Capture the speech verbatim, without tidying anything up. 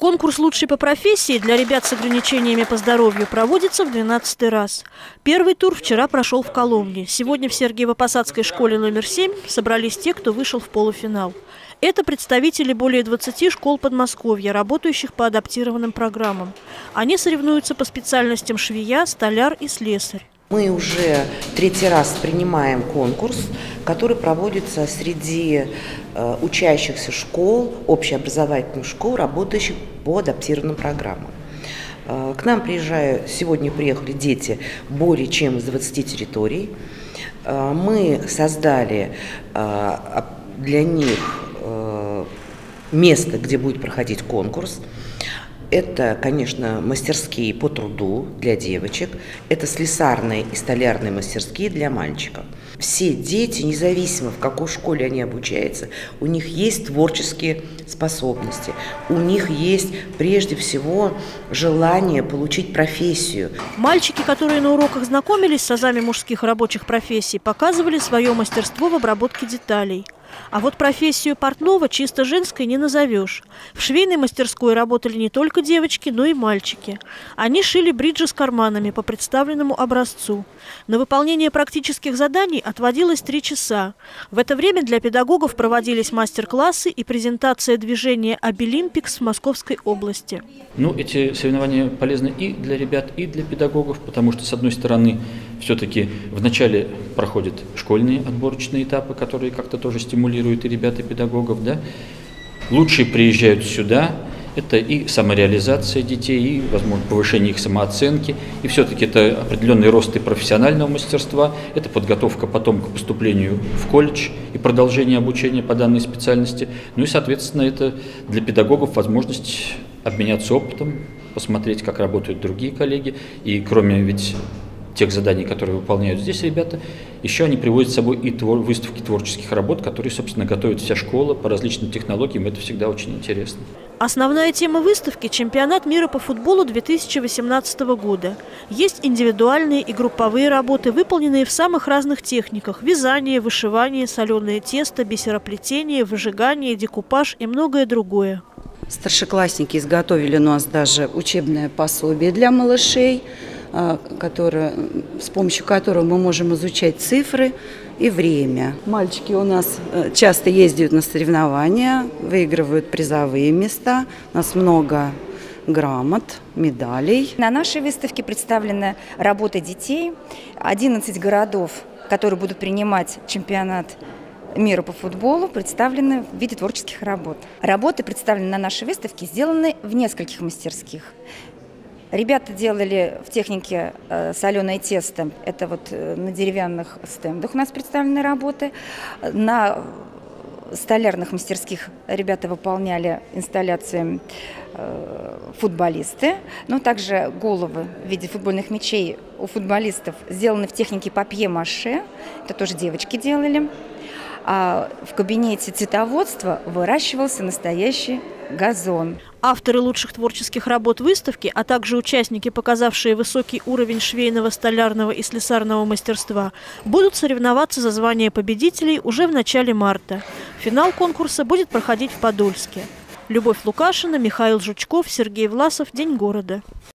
Конкурс «Лучший по профессии» для ребят с ограничениями по здоровью проводится в двенадцатый раз. Первый тур вчера прошел в Коломне. Сегодня в Сергиево-Посадской школе номер семь собрались те, кто вышел в полуфинал. Это представители более двадцати школ Подмосковья, работающих по адаптированным программам. Они соревнуются по специальностям швея, столяр и слесарь. Мы уже третий раз принимаем конкурс, который проводится среди э, учащихся школ, общеобразовательных школ, работающих по адаптированным программам. Э, к нам приезжают, сегодня приехали дети более чем из двадцати территорий. Э, мы создали э, для них э, место, где будет проходить конкурс. Это, конечно, мастерские по труду для девочек, это слесарные и столярные мастерские для мальчиков. Все дети, независимо в какой школе они обучаются, у них есть творческие способности, у них есть прежде всего желание получить профессию. Мальчики, которые на уроках знакомились с азами мужских рабочих профессий, показывали свое мастерство в обработке деталей. А вот профессию портного чисто женской не назовешь. В швейной мастерской работали не только девочки, но и мальчики. Они шили бриджи с карманами по представленному образцу. На выполнение практических заданий отводилось три часа. В это время для педагогов проводились мастер-классы и презентация движения «Обилимпикс» в Московской области. Ну, эти соревнования полезны и для ребят, и для педагогов, потому что, с одной стороны, все-таки вначале проходят школьные отборочные этапы, которые как-то тоже стимулируют и ребят, и педагогов, да. Лучшие приезжают сюда, это и самореализация детей, и, возможно, повышение их самооценки, и все-таки это определенный рост и профессионального мастерства, это подготовка потом к поступлению в колледж и продолжение обучения по данной специальности. Ну и, соответственно, это для педагогов возможность обменяться опытом, посмотреть, как работают другие коллеги, и кроме ведь тех заданий, которые выполняют здесь ребята, еще они приводят с собой и твор, выставки творческих работ, которые, собственно, готовит вся школа по различным технологиям. Это всегда очень интересно. Основная тема выставки – чемпионат мира по футболу две тысячи восемнадцатого года. Есть индивидуальные и групповые работы, выполненные в самых разных техниках – вязание, вышивание, соленое тесто, бисероплетение, выжигание, декупаж и многое другое. Старшеклассники изготовили у нас даже учебное пособие для малышей, Которое, с помощью которого мы можем изучать цифры и время. Мальчики у нас часто ездят на соревнования, выигрывают призовые места. У нас много грамот, медалей. На нашей выставке представлены работы детей. одиннадцать городов, которые будут принимать чемпионат мира по футболу, представлены в виде творческих работ. Работы, представленные на нашей выставке, сделаны в нескольких мастерских. Ребята делали в технике э, соленое тесто, это вот э, на деревянных стендах у нас представлены работы. На столярных мастерских ребята выполняли инсталляции э, футболисты, но также головы в виде футбольных мячей у футболистов сделаны в технике папье-маше, это тоже девочки делали. А в кабинете цветоводства выращивался настоящий газон. Авторы лучших творческих работ выставки, а также участники, показавшие высокий уровень швейного, столярного и слесарного мастерства, будут соревноваться за звание победителей уже в начале марта. Финал конкурса будет проходить в Подольске. Любовь Лукашина, Михаил Жучков, Сергей Власов. День города.